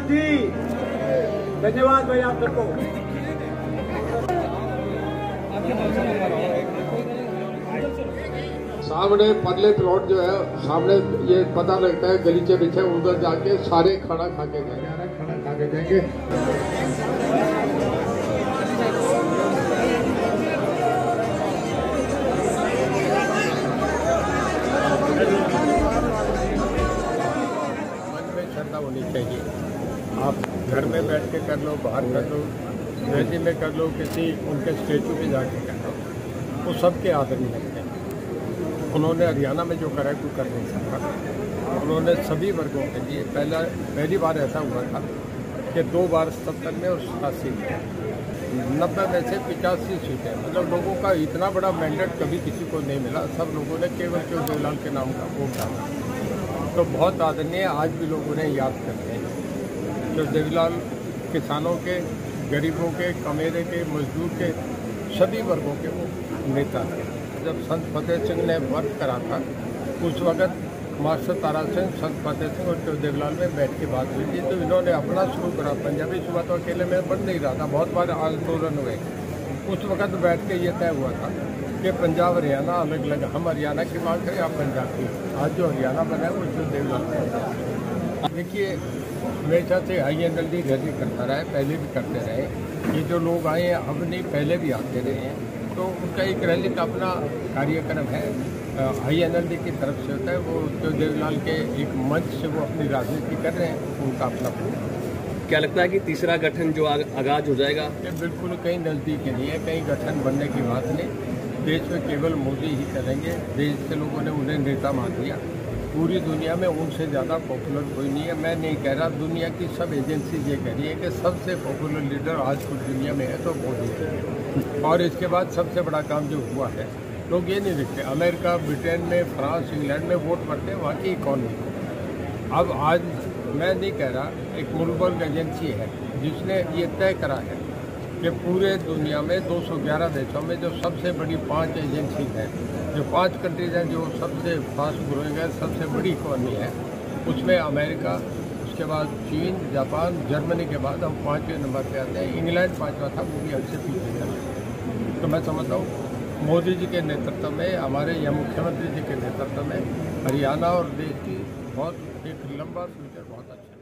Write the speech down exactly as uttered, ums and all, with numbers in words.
जी। धन्यवाद भाई आप सबको। सामने परले प्लॉट जो है सामने ये पता लगता है गलीचे पीछे उधर जाके सारे खाना खा के जाएंगे खाना खा के जाएंगे। मन में श्रद्धा होनी चाहिए। आप घर में बैठ के कर लो, बाहर कर लो, नदी में कर लो, किसी उनके स्टेचू पे जाके कर लो, वो सबके आदर में लगते हैं। उन्होंने हरियाणा में जो करा है कोई कर नहीं सकता। उन्होंने सभी वर्गों के लिए पहला पहली बार ऐसा हुआ था कि दो बार सत्तर में और सतासी में नब्बे में से पिचासी सीटें, मतलब लोगों का इतना बड़ा मैंडेट कभी किसी को नहीं मिला। सब लोगों ने केवल केवल देवलाल के नाम का वोट डाला, तो बहुत आदरणीय आज भी लोग उन्हें याद करते हैं। जो देवलाल किसानों के, गरीबों के, कमेरे के, मजदूर के, सभी वर्गों के वो नेता थे। जब संत फतेह सिंह ने वर्क करा था उस वक़्त मास्टर तारा सिंह, संत फतेह सिंह और देवलाल में बैठ के बात हुई थी, तो इन्होंने अपना शुरू करा। पंजाबी सुबह तो अकेले में बन नहीं रहा था, बहुत बार आंदोलन हुए। उस वक़्त बैठ के ये तय हुआ था कि पंजाब हरियाणा अलग अलग, हम हरियाणा की मांग करें, आप पंजाब की। आज जो हरियाणा बना है वो जो देवलाल का। देखिए, हमेशा से I N L D rally करता रहा है, पहले भी करते रहे। ये जो लोग आए हैं अब नहीं, पहले भी आते रहे हैं, तो उनका एक रैली का अपना कार्यक्रम है, आई एन एल डी की तरफ से होता है। वो जो देवलाल के एक मंच से वो अपनी राजनीति कर रहे हैं, उनका अपना प्रोग्राम। क्या लगता है कि तीसरा गठन जो आगाज हो जाएगा? ये बिल्कुल कहीं नज़दीक नहीं है, कहीं गठन बनने की बात नहीं। देश में केवल मोदी ही करेंगे। देश के लोगों ने उन्हें नेता मान लिया। पूरी दुनिया में उनसे ज़्यादा पॉपुलर कोई नहीं है। मैं नहीं कह रहा, दुनिया की सब एजेंसी ये कह रही है कि सबसे पॉपुलर लीडर आज कुछ दुनिया में है तो मोदी है। और इसके बाद सबसे बड़ा काम जो हुआ है, लोग ये नहीं देखते अमेरिका, ब्रिटेन में, फ्रांस, इंग्लैंड में वोट पड़ते हैं वहाँ की इकॉनमी। अब आज मैं नहीं कह रहा, एक ब्लूमबर्ग एजेंसी है जिसने ये तय करा है कि पूरे दुनिया में दो सौ ग्यारह देशों में जो सबसे बड़ी पांच एजेंसी हैं, जो पांच कंट्रीज हैं जो सबसे फास्ट ग्रोइंग है, सबसे बड़ी इकॉनमी है, उसमें अमेरिका, उसके बाद चीन, जापान, जर्मनी के बाद हम पाँचवें नंबर पे आते हैं। इंग्लैंड पाँचवा था, वो भी हमसे पीछे चला। तो मैं समझता हूँ मोदी जी के नेतृत्व में, हमारे या मुख्यमंत्री जी के नेतृत्व में हरियाणा और देश की बहुत एक लंबा फ्यूचर बहुत अच्छा